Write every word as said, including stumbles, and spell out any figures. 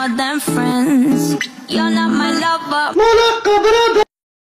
more than friends. You're not my lover. Mona!